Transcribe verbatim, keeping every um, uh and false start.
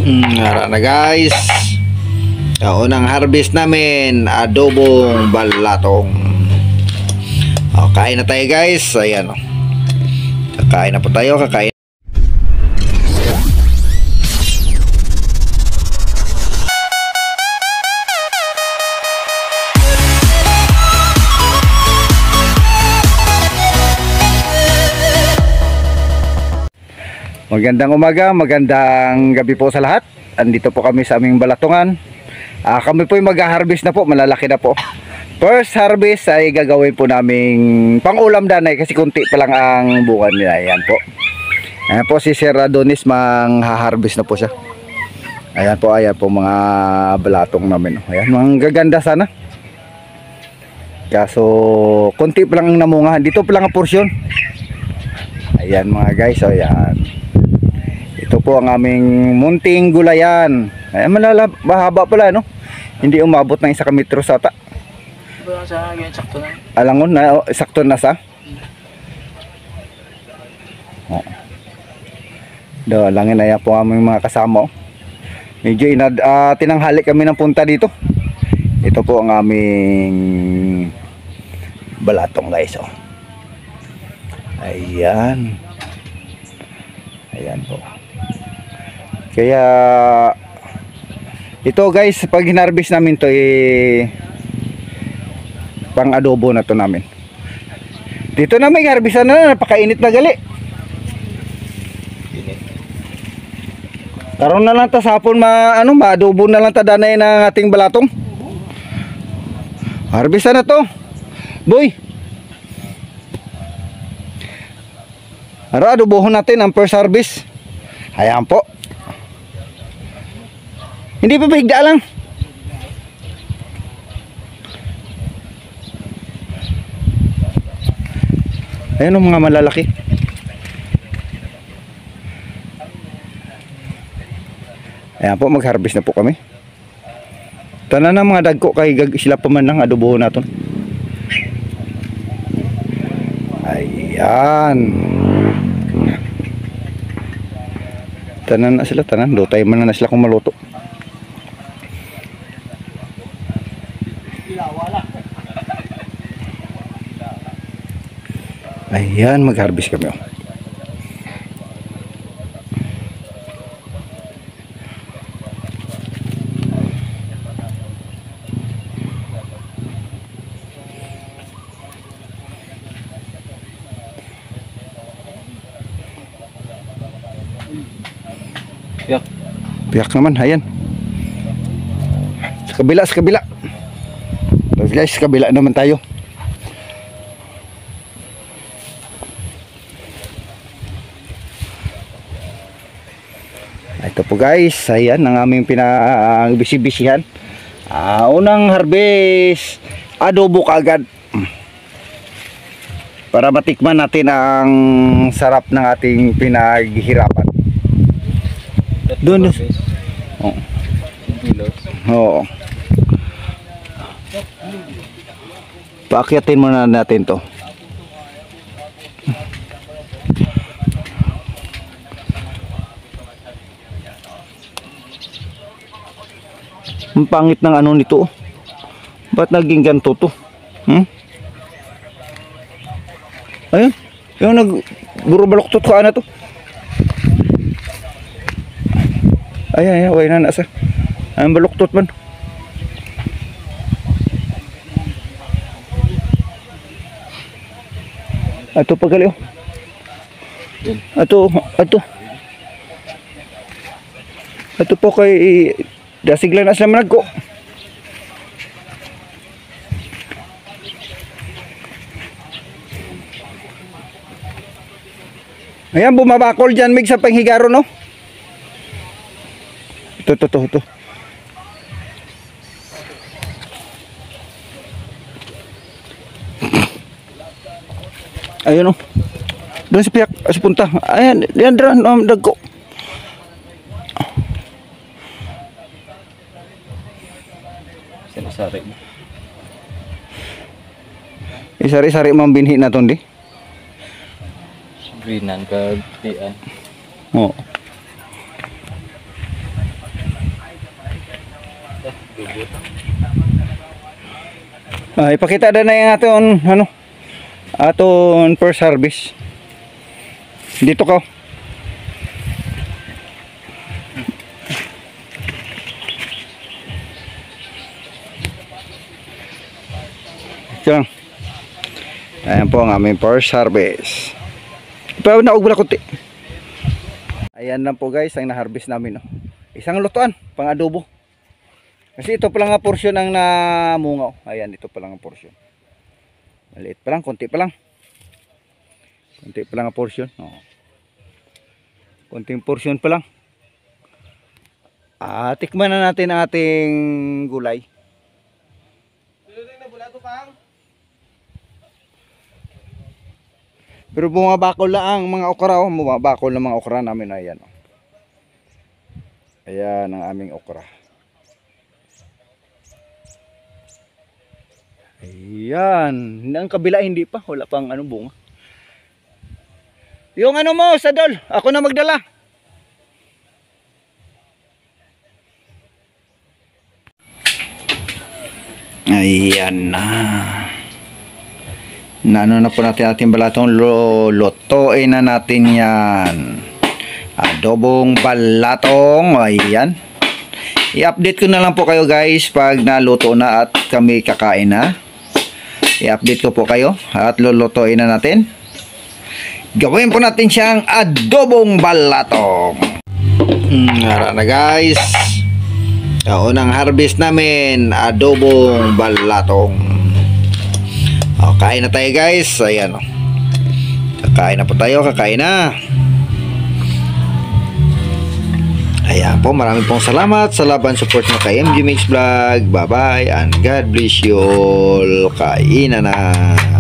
Mm, Ara na guys. Ang unang harvest namin, adobong balatong. O, kain na tayo guys. Ayan o. Kakain na po tayo, kakain. Magandang umaga, magandang gabi po sa lahat. Andito po kami sa aming balatungan. Ah, kami po ay mag-harvest na po, malalaki na po. First harvest ay gagawin po naming pang-ulam danay kasi kunti pa lang ang bunga nila. Ayan po. Ayan po si Sir Adonis, mang-harvest na po siya. Ayan po, ayan po mga balatong namin. Ayan, mga gaganda sana. Kaso kunti pa lang ang namunga. Dito pa lang ang porsyon. Ayan mga guys, so ayan. Ito po ang aming munting gulayan. Ayan, malala, mahaba pala, no? Hindi umabot ng isang metro sa ata. Sa yan, sakto na. Alangon na, oh, sakto na sa. Oh. Do, langin na yan po aming mga kasama. Oh. Medyo inad, uh, tinanghali kami ng punta dito. Ito po ang aming balatong guys. Oh. Ayan. Ayan po. Kaya ito guys, pag hinarvest namin to eh, pang adobo na to namin. Dito na may harvestan na, napakainit na gali. Karon na lang ta sa hapon ma ano, ma-adobo na lang ta danay ng ating balatong. Harvestan na to. Boy. Ara, adobohon natin ang first harvest. Ayan po. Hindi pa bahigda lang. Ayan o mga malalaki. Ayan po, mag-harvest na po kami. Tanan na mga dagko kay gag sila pa man lang adobohon natin. Ayan. Tanan na sila, tanan. Lutay man na sila kung maluto. Ayan, mag-harvest kami. Oh. Piyak. Piyak naman, ayan. Sa kabila, sa kabila. Tapos guys, sa kabila naman tayo. Ito po guys, ayan ang aming pinabisi-bisihan. Uh, unang harvest, adobo kaagad. Para matikman natin ang sarap ng ating pinaghihirapan. Doon. Oh. Oo. Paakyatin muna natin to. Ang pangit ng ano nito. Ba't naging ganito to? Hmm? Ayun. Yung nag buro-baloktot ka na to. Ayan, ayan, way na nasa. Ang baluktot man. Ato pagali oh. Ato, ato. Ato po kay dasiglan na sa manag ko. Ayan, bumabakol dyan mig sa panghigaro no. Ito, ito, ito, ito. Ayun o. Doon sa piyak, sa punta. Ayan, yan dran, um, dagko. Sari-sari mo. Isari-sari mang binhi na tondi. Greenan ka dian. Oo. Ah, ipakita na na yung aton ano aton first harvest. Dito ka. Ito lang. Ayan po ang aming first harvest. Pero naugula kunti. Ayan lang po guys ang na-harvest namin. No? Isang lutuan, pang adobo. Kasi ito pa lang nga portion ang namungaw. Ayan, ito pa lang ang portion. Maliit pa lang, konti pa lang. Konti pa lang ang portion. Oo. Konting portion pa lang. Ah, tikman na natin ang ating gulay. Pero bumabakol lang ang mga okra. Oh. Bumabakol ng mga okra namin. Ayan. Oh. Ayan ang aming okra. Ayan. Ang kabila hindi pa. Wala pang ano bunga. Yung ano mo, Sadol. Ako na magdala. Ayan na. Naano na po natin ating balatong. Lutuin na natin yan. Adobong balatong. Ayan. I-update ko na lang po kayo guys pag naluto na at kami kakain na. I-update ko po kayo at lulutuin na natin. Gawin po natin siyang adobong balatong. Hmm, ara na guys. Ang unang harvest namin, adobong balatong. O, kain na tayo guys. Ayan o. Kakain na po tayo, kakain na. Ayan po, maraming pong salamat sa laban support mo kay M G Mix Vlog. Bye bye and God bless you all. Kain na na.